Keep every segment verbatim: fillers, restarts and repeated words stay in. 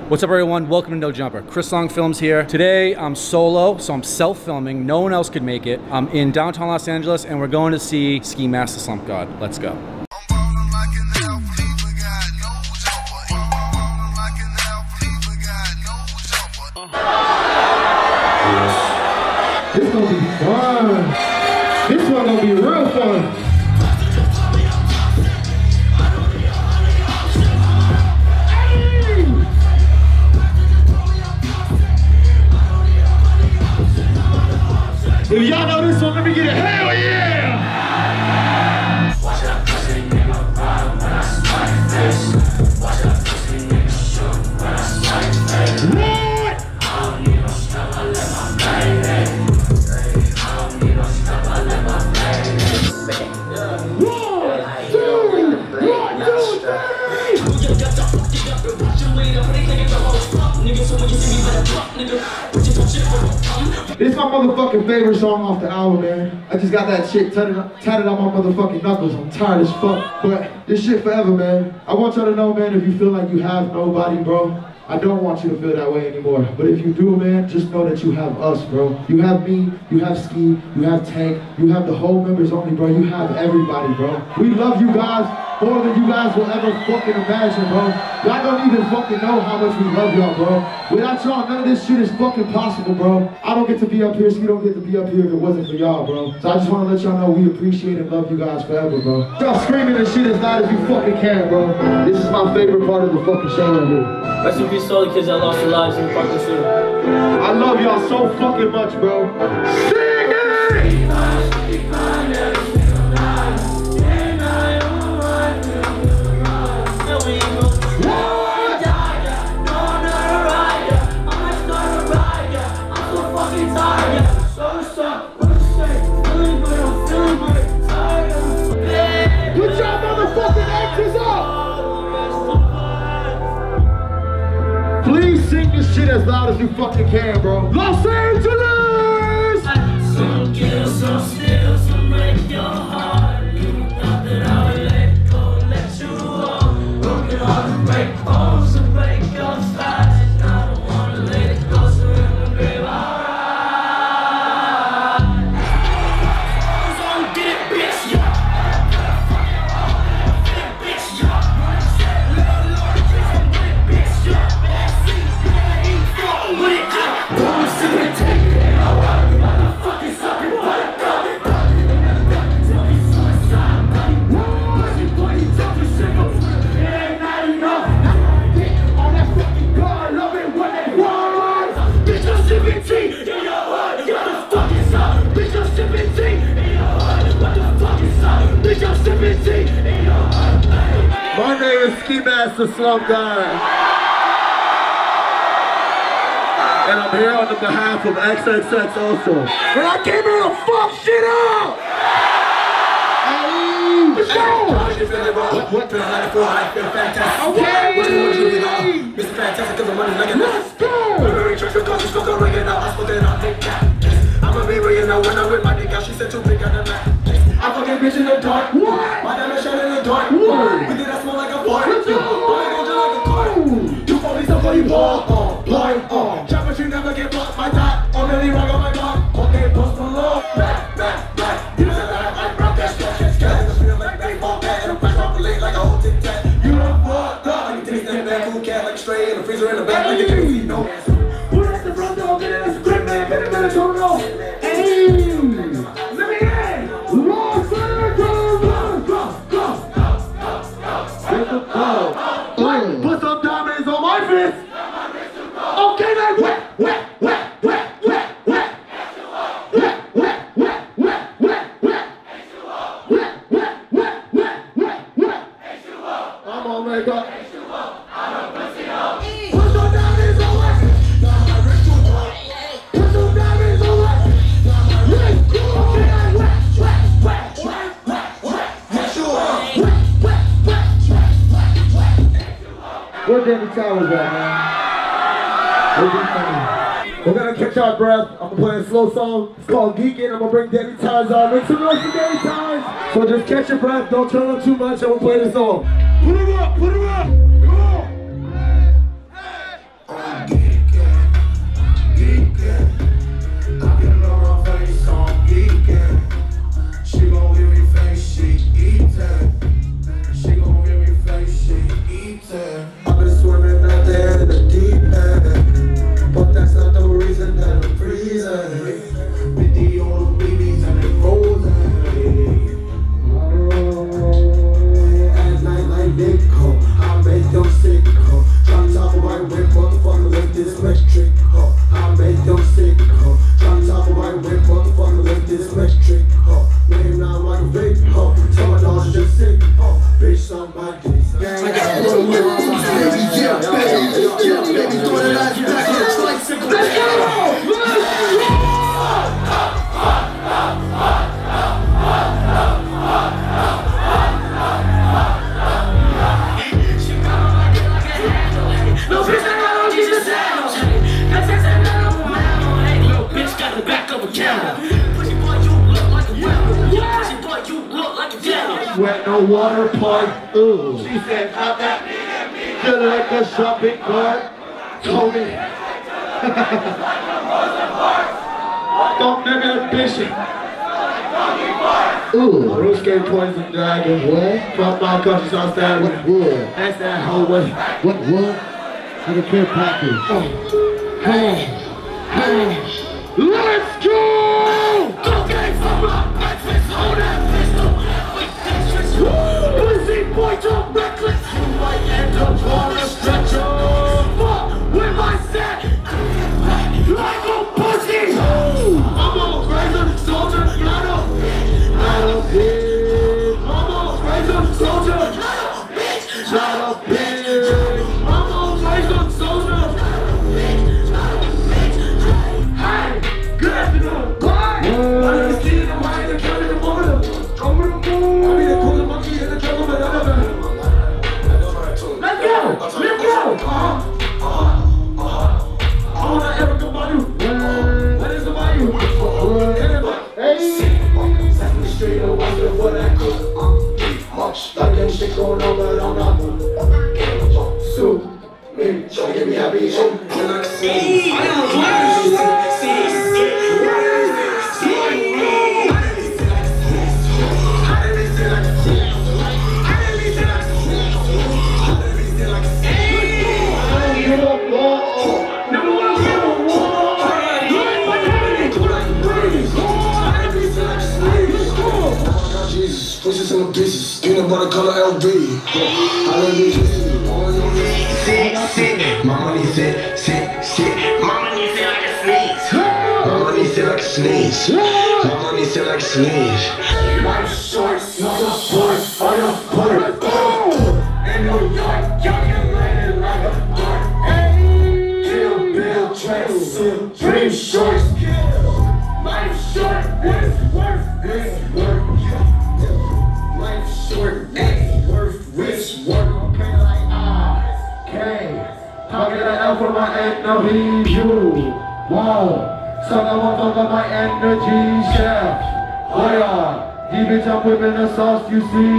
What's up everyone, welcome to No Jumper. Chris Long Films here. Today I'm solo, so I'm self-filming. No one else could make it. I'm in downtown Los Angeles and we're going to see Ski Mask the Slump God. Let's go. This gonna be fun. This one gonna be real fun. If y'all know this one, let me get a hell yeah! This is my motherfucking favorite song off the album, man. I just got that shit tatted, tatted on my motherfucking knuckles. I'm tired as fuck, but this shit forever, man. I want y'all to know, man, if you feel like you have nobody, bro, I don't want you to feel that way anymore. But if you do, man, just know that you have us, bro. You have me, you have Ski, you have Tank, you have the whole members only, bro. You have everybody, bro. We love you guys more than you guys will ever fucking imagine, bro. Y'all don't even fucking know how much we love y'all, bro. Without y'all, none of this shit is fucking possible, bro. I don't get to be up here, Ski don't get to be up here if it wasn't for y'all, bro. So I just want to let y'all know we appreciate and love you guys forever, bro. Y'all screaming and shit as loud as you fucking can, bro. This is my favorite part of the fucking show right here. Rest in peace to all the kids that lost their lives in the parking shooting. I love y'all so fucking much, bro. Sing it! Please sing this shit as loud as you fucking can, bro. Los Angeles! Some kill, some steal, some break your heart. You thought that I would let go, let you walk. Broken hearts break bones and break your thighs. And I don't wanna let it go, so in the grave I'll ride. So get it, bitch, yeah. Bitch, yeah. Bitch, yeah. My name is Ski Mask the Slump God. And I'm here on the behalf of X X X also. And I came here to fuck shit up! Hey! Let's go! What, what, feeling like a four, I feel fantastic. Okay! What do you want you to be on? Mister Fantastic, cause I'm running like a Let's go! Very church, cause you spoke on ringing out, I spoke it out, take that. I'ma be ringing out when I'm with my dick out, she said too big on the night. I fucking bitch in the dark. What? My diamond shine in the dark. What? We did that smell like a fart. Let's go! Boy, go just like a cart. You police up for you ball on, blind on. Chop but you never get blocked. My top, I'm really wrong on my block. Okay, post below. Back, back, back. You know that I rock that shit. Catch gas, I feel like baseball bat. And I'm back off the lake like a whole tic tac. You done fucked up. Like you taste that bad cool cat, like a stray in the freezer in the back. Like you can't see no ass. Who that's the front dog? Get in this script, man. Get in the don't know. Hey! Let me in! Los Angeles! Go, go, go, go, go, go. Put some diamonds on my fist! Okay, then wet, wet, wet, wet, wet, wet. Wet, wet, wet, wet, wet, wet. Wet, wet, wet, wet, wet, wet. I'm on make up. Put some diamonds on my fist. Put some diamonds on my fist. Let's go! Okay, then wet, wet, wet, wet, wet, wet. Wet, wet, wet, wet, wet, wet. Where Danny Towers at, man? We're gonna catch our breath. I'm gonna play a slow song. It's called Geekin'. I'm gonna bring Danny Towers on. Make some noise for Danny Towers. So just catch your breath. Don't turn up too much. I'm gonna play this song. Put it up. Put it up. Come on. Yeah, baby, throw that ass back on the tricycle. Let's go! No bitch, I got Jesus handle. That's it, little bitch got the back of a camel. Pussy boy, you look like a whale. Pussy boy, you look like a devil. Wet no water park. Ooh. She said, I'm that feel like a shopping cart. Told me. Don't make me a bitch. Ooh. Rose gave poison dragon. What? From my country, so I stand with wood. That's that whole way. What wood? Like a care package. Oh. Hey. Hey. Let's go! Okay, from my breakfast, hold that pistol. Pussy boy, don't reckless. You might end up on a stretcher. Fuck with my set. Like a pussy. I'm a crazy soldier. Not a bitch. Not a bitch. I'm a crazy soldier. Not a bitch. Not a bitch. I'm a crazy soldier. Not a bitch. Not a bitch. Hey, good afternoon. Bye. My name is Steve. I'm high in the county of the border. Come with the moon. I'm in the cool monkey in the jungle, but I never. Let's go! Let's go! Uh-huh. Uh-huh. Uh-huh. I wanna ever come on you. What is about you? Hey! Sesame Street, I wonder what I could. Like that shit going on, but I'm not. So, me, try to get me happy. See, I don't see, see, Pussies and the bitches, peanut butter color L B. I love you, sit, sit. My money sit, sit, sit. My money sit like a sneeze. My money sit like a sneeze. My money sit like a sneeze. Life shorts, not a sport, on a butter. In New York, young and lady like a heart. Kill Bill, Trace, dream shorts. Life short, it's worth, it's worth. Life short, it's worth, it's worth. Okay, like ah, okay. Pocket an L for my energy, you. Wow, son of a fuck up my energy, chef. Oh yeah, deep bitch, I'm whipping the sauce, you see.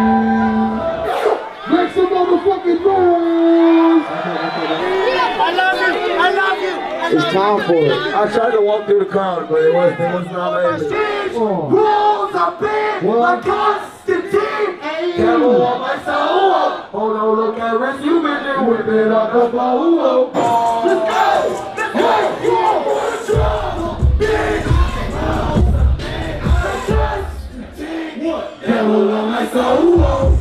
Make some motherfucking noise. I love you, I love you. It's time for it. I tried to walk through the crowd, but it was, it was not able. Rules are big, like Constantine. Devil on my soul. Oh no, look at rest, you been there whip it up the flow. Let's go! Let's go! You want trouble, big. Devil on my soul.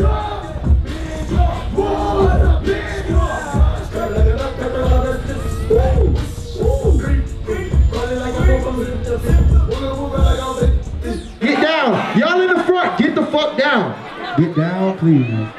Get down. Y'all in the front. Get the fuck down. Get down, please.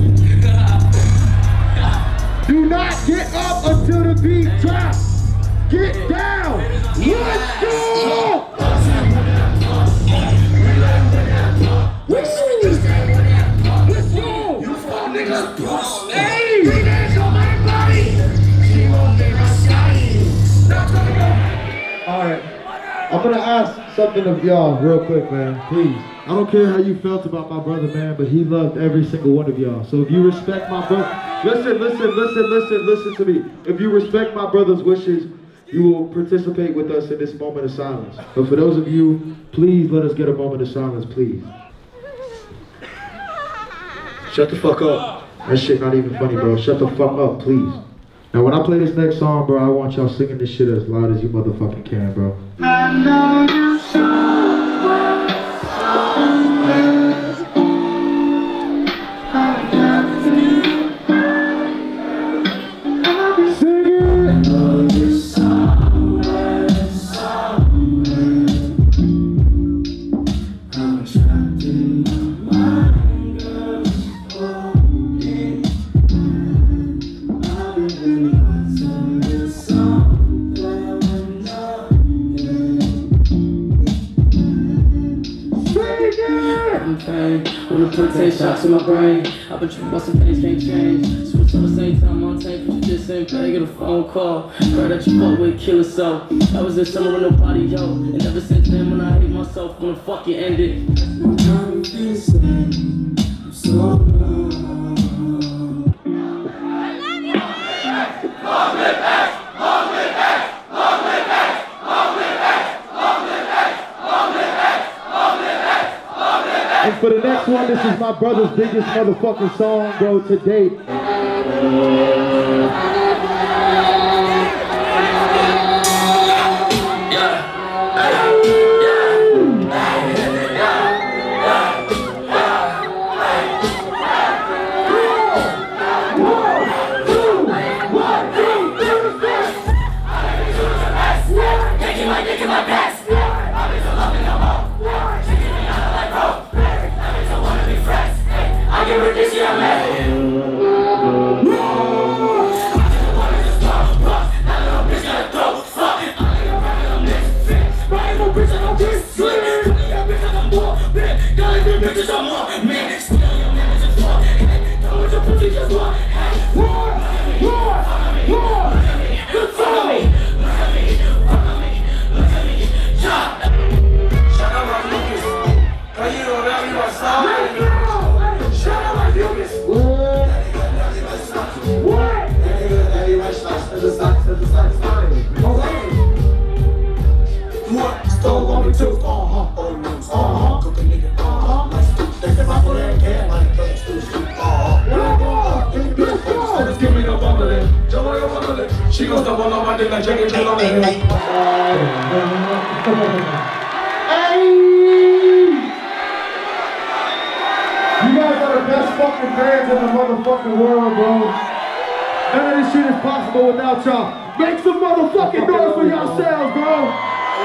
Do not get up until the beat drops. Get down. Let's go. Let's go. You fuck niggas, bro. Hey. Alright. I'm gonna ask something of y'all real quick, man. Please. I don't care how you felt about my brother, man, but he loved every single one of y'all. So if you respect my brother, listen, listen, listen, listen, listen to me. If you respect my brother's wishes, you will participate with us in this moment of silence. But for those of you, please let us get a moment of silence, please. Shut the fuck up. That shit not even funny, bro. Shut the fuck up, please. Now when I play this next song, bro, I want y'all singing this shit as loud as you motherfucking can, bro. I know you somewhere, somewhere. I got you. Sing it! I know you somewhere, somewhere. I'm trapped in your mind, girl. Oh, yeah. I've been quick take shots in my brain. I've been tripping about some things can't change. Switch on the same time on tape, but you just ain't play. Get a phone call. Heard that you fuck with kill so. That was this summer with nobody, yo. And ever since then, when I hate myself, gonna fuck you end it. I'm insane. I'm so low. And for the next one, this is my brother's biggest motherfucking song, bro, to date. She goes double on my dick like Jackie Chan on the head. Hey! You guys are the best fucking fans in the motherfucking world, bro. None of this shit is possible without y'all. Make some motherfucking noise for yourselves, bro.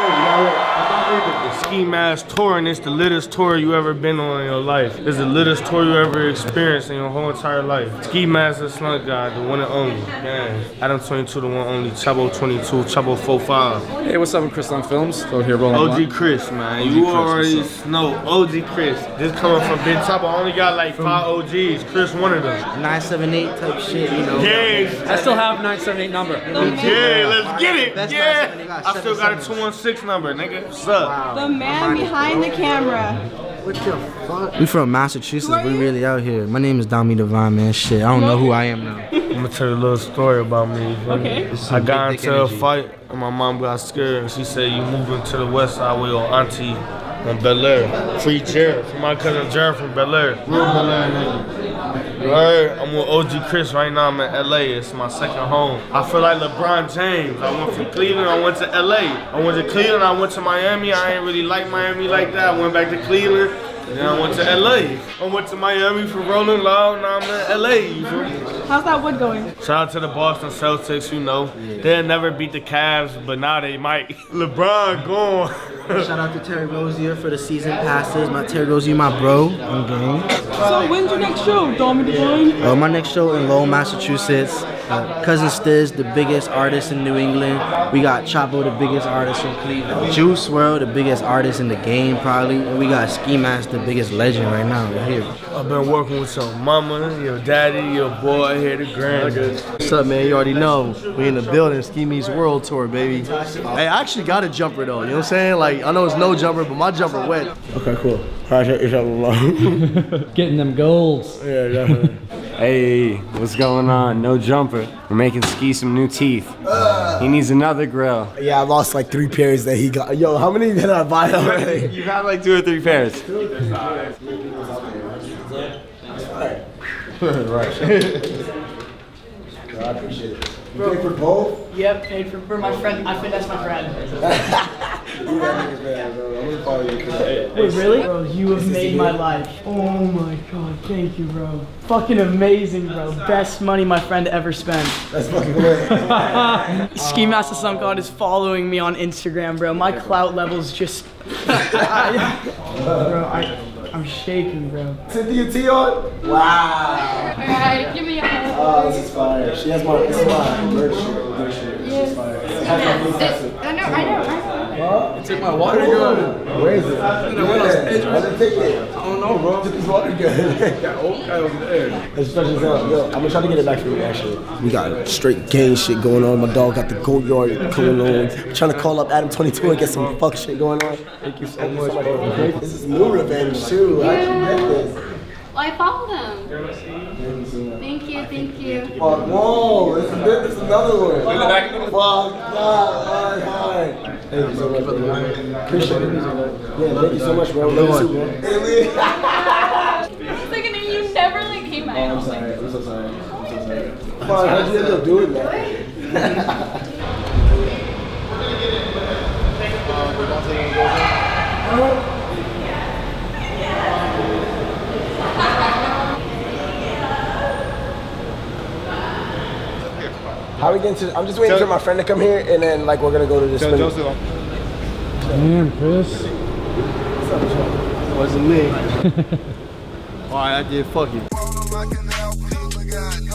The Ski Mask Tour, and it's the littest tour you ever been on in your life. It's the littest tour you ever experienced in your whole entire life. Ski Mask the Slump God, the one and only. Man, Adam twenty-two, the one only. Chabo twenty-two, Chabo forty-five. Hey, what's up with Chris Long Films? So here rolling. O G Chris, man. O G you Chris, already know. O G Chris. This coming from Big Chabo. I only got like five O Gs. Chris, one of them. nine seven eight type shit, you know. Yeah. I still have nine seven eight number. Yeah, let's get it. That's Yeah. I still got a two one six number, nigga. What's up? The man behind the camera. What the fuck? We from Massachusetts. We really out here. My name is Dami Divine, man. Shit, I don't know who I am now. I'm gonna tell you a little story about me. Okay. I got into a fight and my mom got scared and she said, you moving to the west side with your auntie on Bel Air. Free Jared, from my cousin Jared from Bel Air. Real Bel Air nigga. Alright, I'm with O G Chris right now. I'm in L A. It's my second home. I feel like LeBron James. I went from Cleveland, I went to L A. I went to Cleveland, I went to Miami. I ain't really like Miami like that. I went back to Cleveland. And then I went to L A. I went to Miami for Rolling Loud, now I'm in L A, you feel me? How's that wood going? Shout out to the Boston Celtics, you know. Yeah. They'll never beat the Cavs, but now they might. LeBron gone. Shout out to Terry Rozier for the season passes. My Terry Rozier, my bro, on game. So when's your next show, Dami Divine? Uh, my next show in Lowell, Massachusetts. Uh, Cousin Stiz, the biggest artist in New England. We got Chabo, the biggest artist from Cleveland. Juice world, the biggest artist in the game, probably. And we got Ski Mask, the biggest legend right now. Right here. I've been working with your mama, your daddy, your boy here, the grand. What's up, man? You already know. We in the building. Ski Meets World Tour, baby. Hey, I actually got a jumper though. You know what I'm saying? Like, I know it's no jumper, but my jumper wet. Okay, cool. Getting them golds. Yeah, definitely. Hey, what's going on? No jumper. We're making Ski some new teeth. He needs another grill. Yeah, I lost like three pairs that he got. Yo, how many did I buy already? You've had like two or three pairs. Right. I appreciate it. You paid for both? Yep, paid for, for my friend. I think that's my friend. You got niggas bad, bro. I'm gonna follow you. Wait, really? Bro, you have made my life. Oh my god, thank you, bro. Fucking amazing, bro. Best money my friend ever spent. That's fucking lit. Ski Mask the Slump God is following me on Instagram, bro. My clout level's just... bro, I... I'm shaking, bro. Cynthia T on? Wow. Alright, give me a hug. Oh, this is fire. She has my, this is my merch shirt. Merch shirt. This is fire. It has my face. I know, I know, I know. Huh? You took my water to go. Where is it? I didn't take it. don't know, bro. Took his water gun. That old guy over there. Let's stretch this out. Yo, I'm gonna try to get it back for you, actually. We got straight gang shit going on. My dog got the gold yard going on. I'm trying to call up Adam twenty-two and get some fuck shit going on. Thank you so much. This is new revenge, too. How'd you get this? Well, I followed him. Thank you, thank you. Fuck, whoa, this is, this is another one. Fuck, God, alright. Thank you so much, brother. Appreciate it. Yeah, thank you so much, bro. Love you too, bro. It's like, and then you never like came out. Oh, I'm sorry. I'm so sorry. I'm so sorry. Fuck, how'd you end up doing that? How are we getting to? I'm just waiting for my friend to come here, and then like we're gonna go to this. Damn, Chris. Wasn't me. Alright, I did. Fuck it.